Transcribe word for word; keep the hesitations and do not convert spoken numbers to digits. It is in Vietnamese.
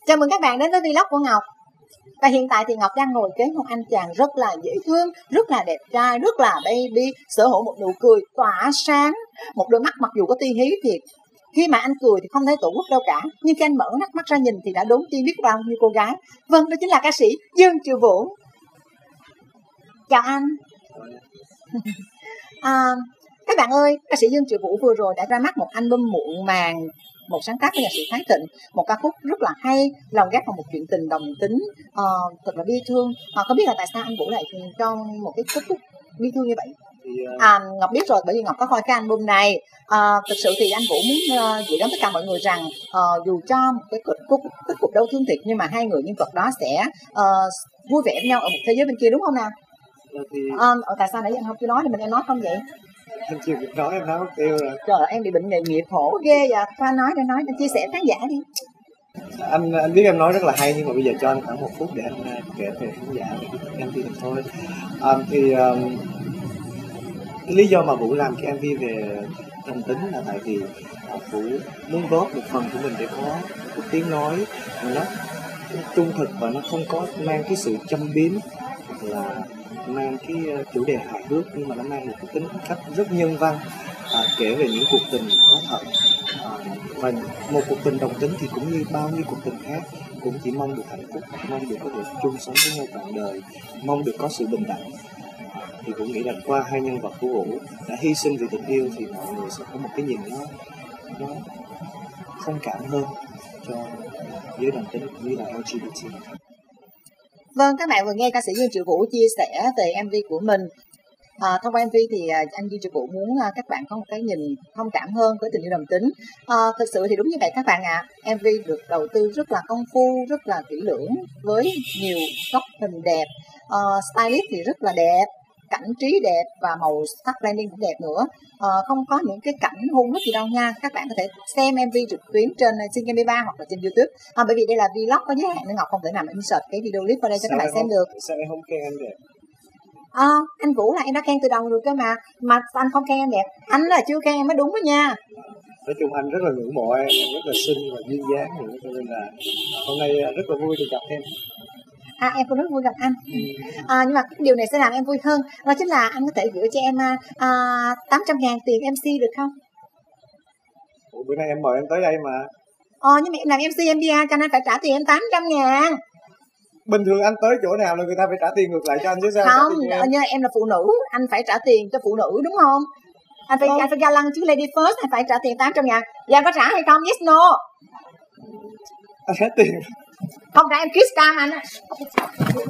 Chào mừng các bạn đến với vlog của Ngọc. Và hiện tại thì Ngọc đang ngồi kế một anh chàng rất là dễ thương, rất là đẹp trai, rất là baby, sở hữu một nụ cười tỏa sáng, một đôi mắt mặc dù có tia hí thiệt. Khi mà anh cười thì không thấy tổ quốc đâu cả, nhưng khi anh mở mắt mắt ra nhìn thì đã đốn tim biết bao nhiêu cô gái. Vâng, đó chính là ca sĩ Dương Triệu Vũ. Chào anh. à, Các bạn ơi, ca sĩ Dương Triệu Vũ vừa rồi đã ra mắt một album muộn màng, một sáng tác của nhạc sĩ Thái Thịnh, một ca khúc rất là hay, lồng ghép vào một chuyện tình đồng tính, uh, thật là bi thương. Uh, không biết là tại sao anh Vũ lại cho một cái kết thúc bi thương như vậy? À, Ngọc biết rồi, bởi vì Ngọc có coi cái album này. À, thực sự thì anh Vũ muốn uh, gửi đến tất cả mọi người rằng uh, dù cho một cái kết cục kết cục đau thương thiệt, nhưng mà hai người nhân vật đó sẽ uh, vui vẻ với nhau ở một thế giới bên kia, đúng không nào? Thì... À, tại sao nãy giờ anh không chưa nói thì mình em nói không vậy? Em chưa kịp nói, em nói mất tiêu rồi. Trời ơi, em bị bệnh nghề nghiệp khổ ghê vậy. Khoa nói để nói để chia sẻ khán giả đi. Anh anh biết em nói rất là hay, nhưng mà bây giờ cho anh khoảng một phút để anh kể về khán giả về em vê được thôi. À, thì um, cái lý do mà Vũ làm cái em vê về đồng tính là tại vì Vũ muốn góp một phần của mình để có một tiếng nói mà nó, nó trung thực và nó không có mang cái sự châm biếm, là mang cái chủ đề hài hước, nhưng mà nó mang một cái tính cách rất nhân văn, à, kể về những cuộc tình có thật. À, và một cuộc tình đồng tính thì cũng như bao nhiêu cuộc tình khác, cũng chỉ mong được hạnh phúc, mong được có thể chung sống với nhau trọn đời, mong được có sự bình đẳng. À, thì cũng nghĩ là qua hai nhân vật của Vũ đã hy sinh vì tình yêu thì mọi người sẽ có một cái nhìn nó nó thông cảm hơn cho giới đồng tính cũng như là lờ giê bê tê. Vâng, các bạn vừa nghe ca sĩ Dương Triệu Vũ chia sẻ về em vê của mình. À, thông qua em vê thì à, anh Dương Triệu Vũ muốn à, các bạn có một cái nhìn thông cảm hơn với tình yêu đồng tính. À, thực sự thì đúng như vậy các bạn ạ. À, em vê được đầu tư rất là công phu, rất là kỹ lưỡng, với nhiều góc hình đẹp, à, stylist thì rất là đẹp, cảnh trí đẹp và màu sắc blending cũng đẹp nữa. À, không có những cái cảnh hung hút gì đâu nha. Các bạn có thể xem em vê trực tuyến trên Zing em pê ba hoặc là trên YouTube. À, bởi vì đây là vlog có giới hạn nên Ngọc không thể nào insert cái video clip vào đây cho Sao các bạn xem không, được. Sao em không khen em đẹp? À, anh Vũ là em đã khen từ đầu rồi cơ mà mà anh không khen em đẹp, anh là chưa khen em mới đúng đó nha. Nói chung anh rất là ngưỡng mộ em, rất là xinh và duyên dáng nữa, cho nên là hôm nay rất là vui được gặp em. À, em cũng rất vui gặp anh. À, nhưng mà cái điều này sẽ làm em vui hơn, đó chính là anh có thể gửi cho em à, tám trăm ngàn tiền em xê được không? Ủa, bữa nay em mời em tới đây mà. Ờ, nhưng mà em làm em xê em pê a cho nên phải trả tiền em tám trăm ngàn. Bình thường anh tới chỗ nào là người ta phải trả tiền ngược lại cho anh chứ sao? Không, em? như em là phụ nữ, anh phải trả tiền cho phụ nữ đúng không? Anh phải, anh phải ga lăng chứ, lady first, anh phải trả tiền tám trăm ngàn. Và anh có trả hay không? Yes, no. Anh trả tiền. Không trả em kiss cam anh.